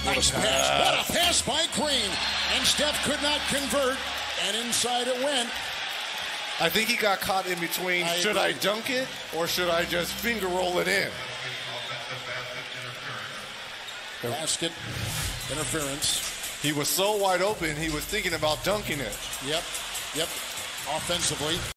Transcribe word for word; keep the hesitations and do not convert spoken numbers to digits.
Nice pass. What a pass by Green. And Steph could not convert, and inside it went. I think he got caught in between, I should agree. I dunk it or should I just finger roll it in? Basket interference. He was so wide open, he was thinking about dunking it. Yep, yep, offensively.